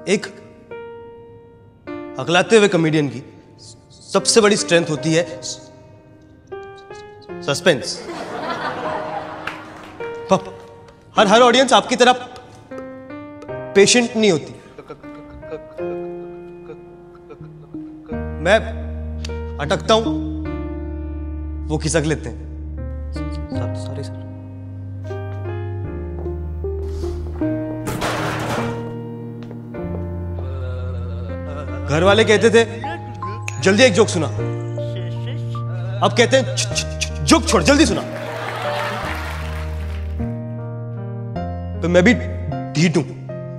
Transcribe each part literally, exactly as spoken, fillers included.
एक अगलाते हुए कॉमेडियन की सबसे बड़ी स्ट्रेंथ होती है सस्पेंस। हर हर ऑडियंस आपकी तरह पेशेंट नहीं होती। मैं अटकता हूं, वो खिसक लेते हैं। Sorry sir. घर वाले कहते थे जल्दी एक जोक सुना, अब कहते हैं जोक छोड़ जल्दी सुना। तो मैं भी ढीठ हूं,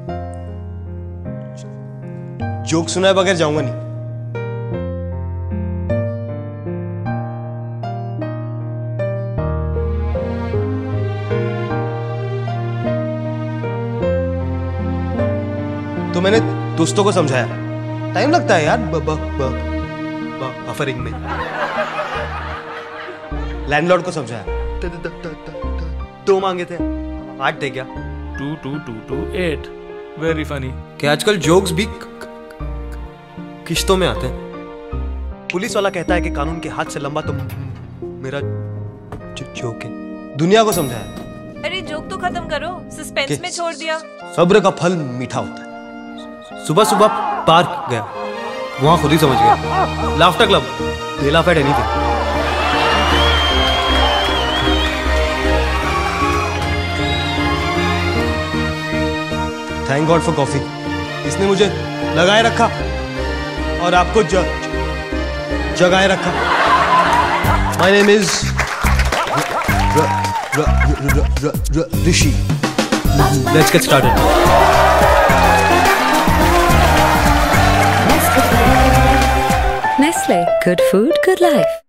जोक सुनाए बगैर जाऊंगा नहीं। तो मैंने दोस्तों को समझाया, टाइम लगता है यार ब, ब, ब, ब, बफरिंग में। लैंडलॉर्ड को समझाया, दो मांगे थे, आठ दे क्या? Two two two two eight. Very funny. कि आजकल जोक्स भी किश्तों में आते हैं। पुलिस वाला कहता है कि कानून के हाथ से लंबा तो मेरा जोक है। दुनिया को समझाया, अरे जोक तो खत्म करो, सस्पेंस में छोड़ दिया। सब्र का फल मीठा होता है। सुबह सुबह पार्क गया, वहां खुद ही समझ गया। Laughter club, they laugh at anything. Thank God for coffee, इसने मुझे लगाए रखा और आपको ज, जगाए रखा। My name is Rishi. Let's get started. Nestle, good food, good life.